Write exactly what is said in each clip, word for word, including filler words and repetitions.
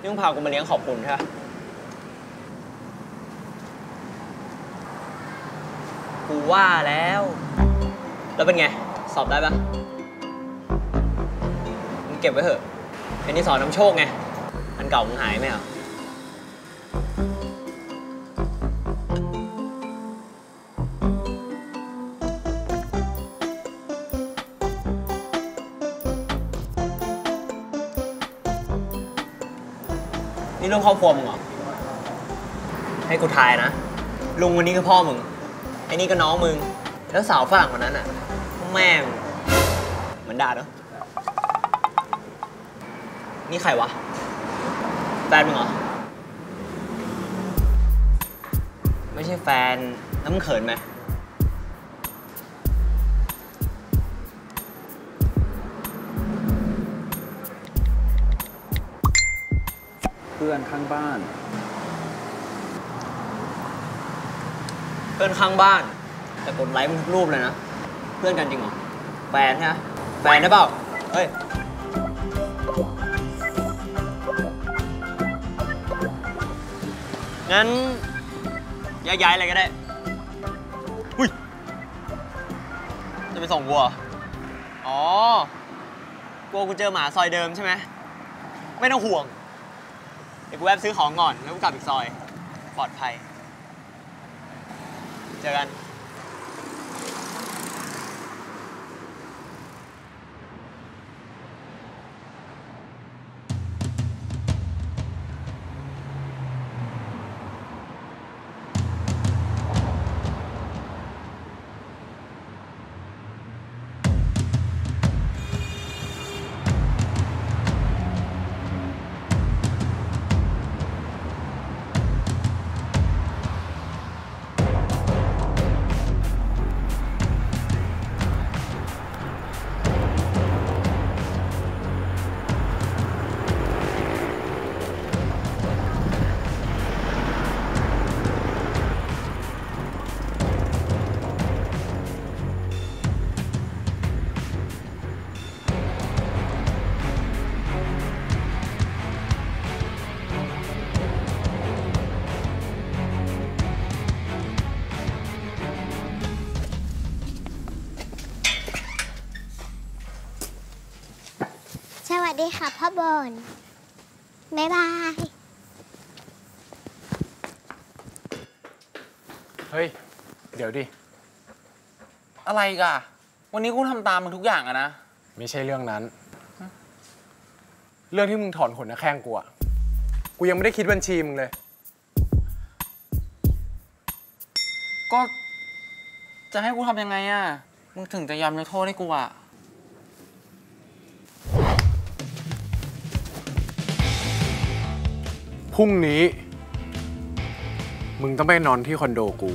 นี่มึงพากูมาเลี้ยงขอบคุณใช่ไหมกูว่าแล้วแล้วเป็นไงสอบได้ปะมึงเก็บไว้เถอะเป็นที่สอนน้ำโชคไงอันเก่ามึงหายไหมอ่ะนี่เรื่องครอบครัวมึงเหรอให้กูทายนะลุงวันนี้คือพ่อมึงไอ้นี่ก็น้องมึงแล้วสาวฝรั่งคนนั้นอ่ะแม่มึงเหมือนด่าเนอะนี่ใครวะแฟนมึงเหรอไม่ใช่แฟนแล้วมึงเขินไหมเพื่อนข้างบ้านเพื่อนข้างบ้านแต่กดไลค์มึงทุกรูปเลยนะเพื่อนกันจริงเหรอแฟนใช่ไหมแฟนได้เปล่าเฮ้ยงั้นย้ายๆอะไรก็ได้หุ้ยจะไปส่งวัวอ๋อกลัวกูเจอหมาซอยเดิมใช่ไหมไม่ต้องห่วงเดี๋ยวกูแวะซื้อของก่อนแล้วกูกลับอีกซอยปลอดภัยเจอกันสวัสดีค่ะพ่อบอลบ๊ายบายเฮ้ยเดี๋ยวดิอะไรกะวันนี้กูทำตามมึงทุกอย่างอะนะไม่ใช่เรื่องนั้นเรื่องที่มึงถอนขนนะแข้งกูอะกูยังไม่ได้คิดบัญชีมึงเลยก็จะให้กูทำยังไงอะมึงถึงจะยอมยกโทษให้กูอะพรุ่งนี้มึงต้องไปนอนที่คอนโดกู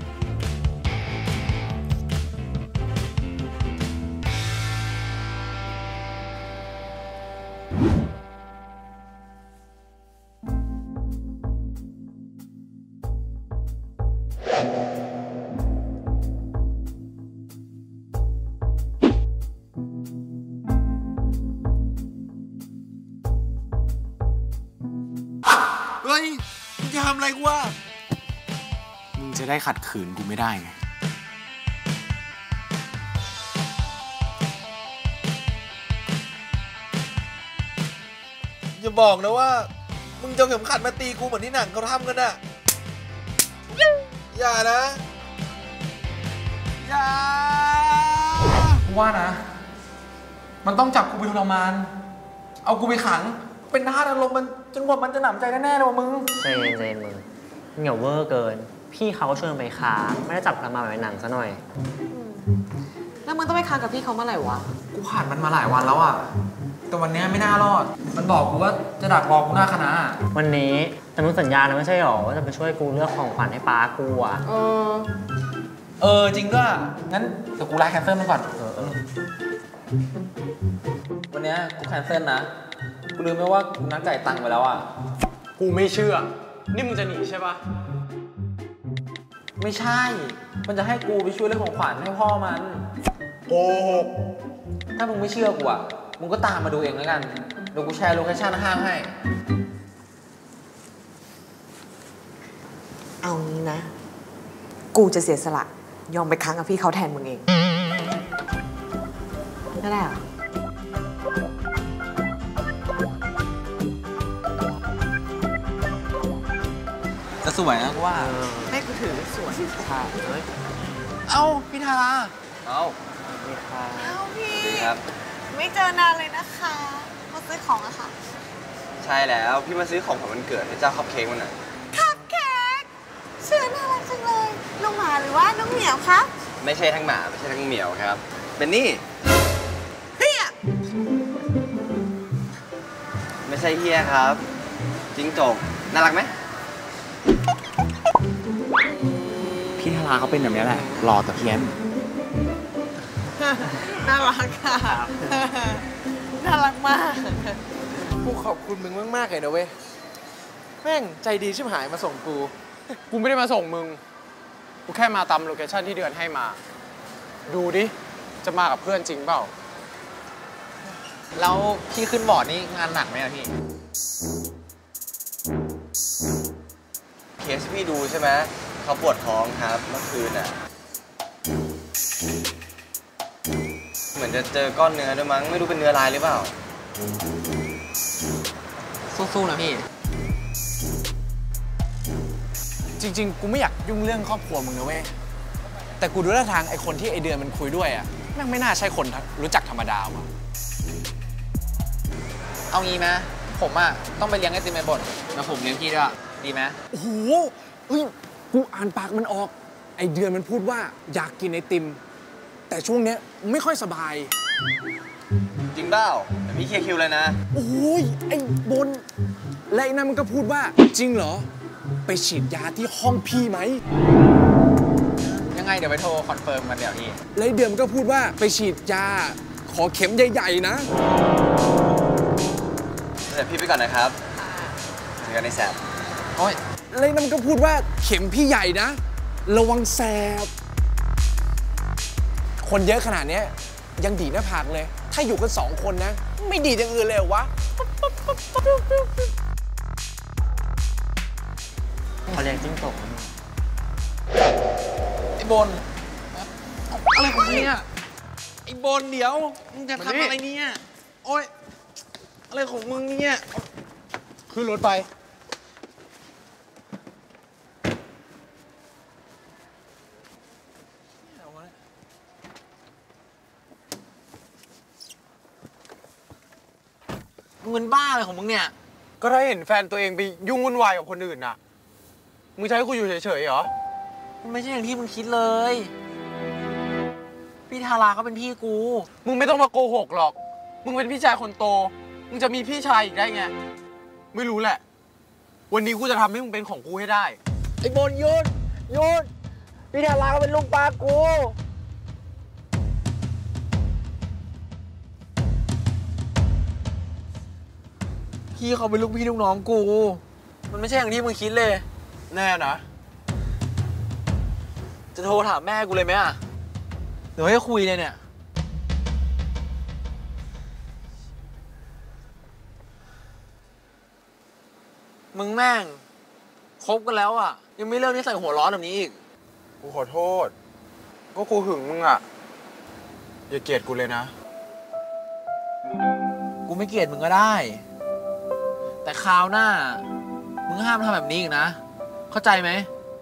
เฮ้ยมึงจะทำอะไรกูวะมึงจะได้ขัดขืนกูไม่ได้ไงอย่าบอกนะว่ามึงจะเข็มขัดมาตีกูเหมือนที่หนังเขาทำกันอะอย่านะอย่าว่านะมันต้องจับกูไปทรมานเอากูไปขังเป็นทาสอารมณ์มันจนกว่ามันจะหนำใจแน่ๆเลยว่ะมึงใจเย็นใจเย็นมึงเหงี่ยวเวอร์เกินพี่เขาก็ชวนไปค้าไม่ได้จับกันมาแบบในหนังซะหน่อยแล้วมึงต้องไปค้างกับพี่เขาเมื่อไหร่วะกูผ่านมันมาหลายวันแล้วอ่ะแต่วันนี้ไม่น่ารอดมันบอกกูว่าจะดักรอกูหน้าคณะวันนี้แต่มึงสัญญานะไม่ใช่หรอว่าจะไปช่วยกูเลือกของขวัญให้ป้ากูอ่ะเออเออจริงด้วยงั้นเดี๋ยวกูไลน์แคนเซิลมันก่อนเออวันนี้กูแคนเซิลนะกูลืมไปว่ากูนัดจ่ายตังค์ไปแล้วอ่ะกูไม่เชื่อนี่มึงจะหนีใช่ปะไม่ใช่มันจะให้กูไปช่วยเรื่องของขวัญให้พ่อมันโกหกถ้ามึงไม่เชื่อกูอ่ะมึงก็ตามมาดูเองแล้วกันเดี๋ยวกูแชร์โลเคชั่นห้างให้งี้นะ กูจะเสียสละ ยอมไปค้างกับพี่เขาแทนมึงเองไม่ได้เหรอจะสวยนะกูว่าให้กูถือสวยใช่เอ้าพี่ทาราเอาอ้าวพี่ดีครับไม่เจอนานเลยนะคะมาซื้อของอะค่ะใช่แล้วพี่มาซื้อของของวันเกิดให้เจ้าคัพเค้กมันน่ะคัพเค้กชื่อน่ารักจังเลยน้องหมาหรือว่าน้องเหมียวคะไม่ใช่ทั้งหมาไม่ใช่ทั้งเหมียวครับเป็นนี่เฮียไม่ใช่เฮียครับจิ้งจกน่ารักไหมพี่ทาราเขาเป็นแบบนี้แหละหล่อแต่เพี้ยนน่ารักค่ะ น่ารักมากกูขอบคุณมึงมากๆเลยนะเว้ย แม่งใจดีชิบหายมาส่งกูกูไม่ได้มาส่งมึง กูแค่มาตามโลเคชั่นที่เดือนให้มา ดูดิ จะมากับเพื่อนจริงเปล่าแล้วพี่ขึ้นบอร์ดนี่งานหนักไหมอะพี่เคสพี่ดูใช่ไหมเขาปวดท้องครับเมื่อคืนอ่ะเหมือนจะเจอก้อนเนื้อด้วยมั้งไม่รู้เป็นเนื้อลายหรือเปล่าสู้ๆนะพี่จริง ๆ กูไม่อยากยุ่งเรื่องครอบครัวมึงนะเว้ย แต่กูดูท่าทางไอ้คนที่ไอเดือนมันคุยด้วยอ่ะแม่งไม่น่าใช่คนรู้จักธรรมดาว่ะเอางี้ไหมผมอ่ะต้องไปเลี้ยงไอติมในบทแล้วผมเลี้ยงพี่ด้วยดีไหมโอ้โหเฮ้ย กูอ่านปากมันออก ไอเดือนมันพูดว่าอยากกินไอติม แต่ช่วงเนี้ยไม่ค่อยสบายจริงเปล่าแต่พี่เคลียร์คิวเลยนะโอ้ย ไอ้บน และไอ้นั่นมันก็พูดว่าจริงเหรอ ไปฉีดยาที่ห้องพี่ไหมยังไงเดี๋ยวไปโทรคอนเฟิร์มกันเดี๋ยวพี่และไอ้เดือนมันก็พูดว่าไปฉีดยา ขอเข็มใหญ่ๆนะเดี๋ยวพี่ไปก่อนนะครับเจอกันในแสบโอ้ยแล้วไอ้นั่นมันก็พูดว่าเข็มพี่ใหญ่นะ ระวังแสบ คนเยอะขนาดเนี้ยยังดีดหน้าผากเลย ถ้าอยู่กันสองคนนะ ไม่ดีดอย่างอื่นเลยเหรอวะเขาเรียกจิ้งจกไอ้บน อะไรของมึงเนี่ยไอ้บนเดี๋ยว มึงจะทำอะไรเนี่ย โอ๊ย อะไรของมึงเนี่ย ขึ้นรถไปมึงเป็นบ้าอะไรของมึงเนี่ยก็ถ้าเห็นแฟนตัวเองไปยุ่งวุ่นวายกับคนอื่นน่ะ มึงจะให้กูอยู่เฉยๆเหรอมันไม่ใช่อย่างที่มึงคิดเลย พี่ทาราเขาเป็นพี่กูมึงไม่ต้องมาโกหกหรอก มึงเป็นพี่ชายคนโต มึงจะมีพี่ชายอีกได้ไง ไม่รู้แหละ วันนี้กูจะทำให้มึงเป็นของกูให้ได้ไอ้บนยุนยุนพี่ทาราเขาเป็นลูกปลากู พี่เขาเป็นลูกพี่ลูกน้องกู มันไม่ใช่อย่างที่มึงคิดเลยแน่นะจะโทรถามแม่กูเลยไหมอ่ะเดี๋ยวให้คุยเลยเนี่ย มึงแม่งคบกันแล้วอ่ะ ยังไม่เลิกนิสัยหัวร้อนแบบนี้อีกกูขอโทษ ก็กูหึงมึงอ่ะ อย่าเกลียดกูเลยนะกูไม่เกลียดมึงก็ได้ แต่คราวหน้า มึงห้ามทำแบบนี้อีกนะ เข้าใจไหม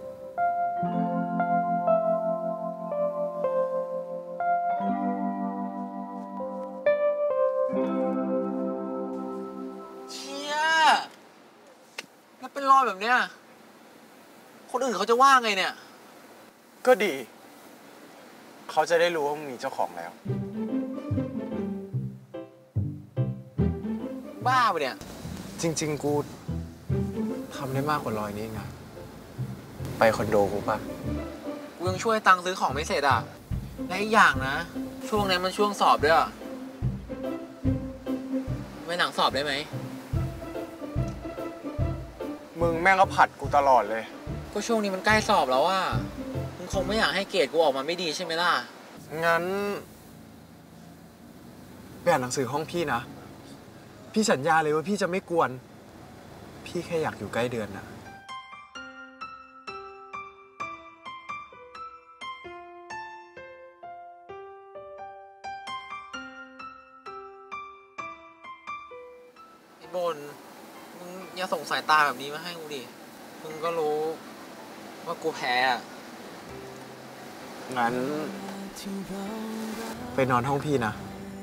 เชี่ยแล้วเป็นรอยแบบเนี้ย คนอื่นเขาจะว่าไงเนี่ยก็ดี เขาจะได้รู้ว่ามึงมีเจ้าของแล้วบ้าปะเนี่ยจริง ๆ กูทำได้มากกว่ารอยนี้ไงไปคอนโดกูปะกูยังช่วยตังค์ซื้อของไม่เสร็จอ่ะ และอีกอย่างนะ ช่วงนี้มันช่วงสอบด้วยอะไม่หนังสอบได้ไหมมึงแม่งก็ผัดกูตลอดเลยก็ช่วงนี้มันใกล้สอบแล้วอ่ะ มึงคงไม่อยากให้เกรดกูออกมาไม่ดีใช่ไหมล่ะงั้นไปอ่านหนังสือห้องพี่นะ พี่สัญญาเลยว่าพี่จะไม่กวน พี่แค่อยากอยู่ใกล้เดือนนะบนมึงอย่าส่งสายตาแบบนี้มาให้กูดิ มึงก็รู้ว่ากูแพ้อะงั้นไปนอนห้องพี่นะ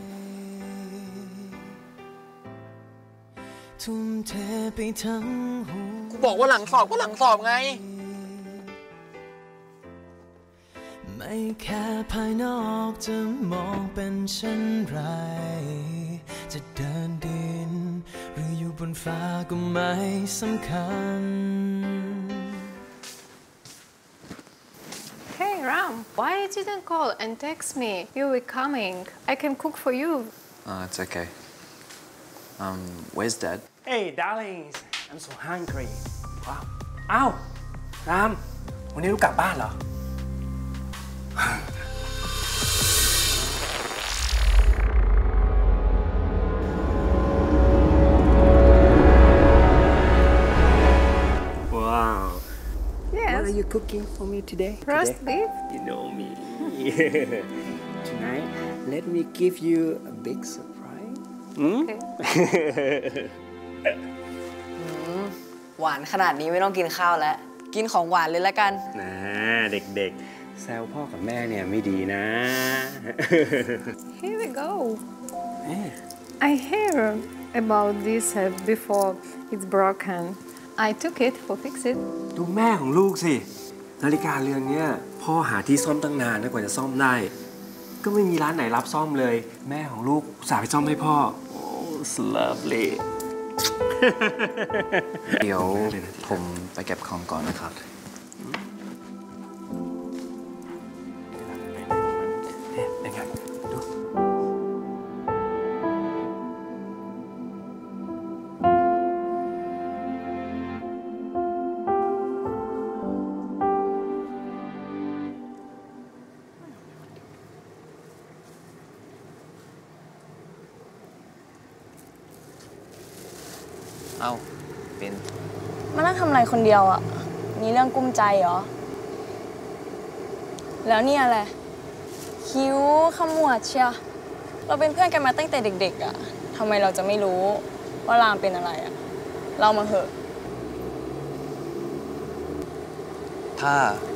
กูบอกว่าหลังสอบก็หลังสอบไงไม่แค่ภายนอกจะมองเป็นเช่นไร จะเดินดินหรืออยู่บนฟ้าก็ไม่สำคัญ Hey Ram, why you didn't call and text me? You were coming. I can cook for you. Uh, it's okay. Um, where's Dad? Hey darlings I'm so hungry ว้าวอ้าวรามวันนี้ลูกกลับบ้านเหรอ Wow. Yes. What are you cooking for me today? Roast today? beef. You know me. Tonight, let me give you a big surprise. Hmm? Okay. หวานขนาดนี้ไม่ต้องกินข้าวแล้ว กินของหวานเลยละกันนะเด็กๆแซวพ่อกับแม่เนี่ยไม่ดีนะ Here we go. I hear about this uh, before it's broken. I took it for fix it. ดูแม่ของลูกสิ นาฬิกาเรือนเนี้ยพ่อหาที่ซ่อมตั้งนานนะกว่าจะซ่อมได้ ก็ไม่มีร้านไหนรับซ่อมเลย แม่ของลูกอุตส่าห์ไปซ่อมให้พ่อ โอ้ lovely เดี๋ยวผมไปเก็บของก่อนนะครับเนี่ยยังไงดูเอ้าเป็นมานั่งทำอะไรคนเดียวอ่ะ มีเรื่องกุ้มใจเหรอ แล้วนี่อะไร คิ้วขมวดเชียเราเป็นเพื่อนกันมาตั้งแต่เด็กๆอ่ะทำไมเราจะไม่รู้ว่ารามเป็นอะไรอ่ะ เรามาเหอะถ้า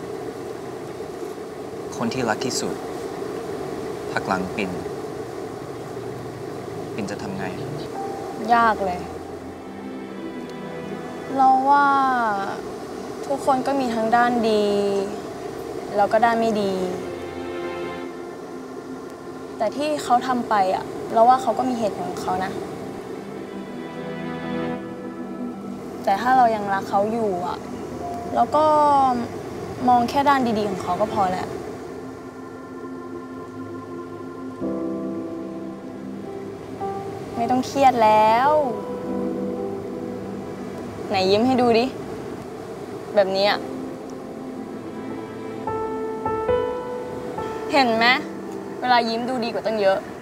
คนที่รักที่สุดพักหลังปิ่น ปิ่นจะทำไงยากเลย เราว่าทุกคนก็มีทั้งด้านดี แล้วก็ด้านไม่ดี แต่ที่เขาทำไปอ่ะเราว่าเขาก็มีเหตุผลของเขานะ แต่ถ้าเรายังรักเขาอยู่อ่ะเราก็มองแค่ด้านดีๆของเขาก็พอแล้ว ไม่ต้องเครียดแล้ว ไหนยิ้มให้ดูดิ แบบนี้อ่ะ เห็นไหมเวลายิ้มดูดีกว่าตั้งเยอะ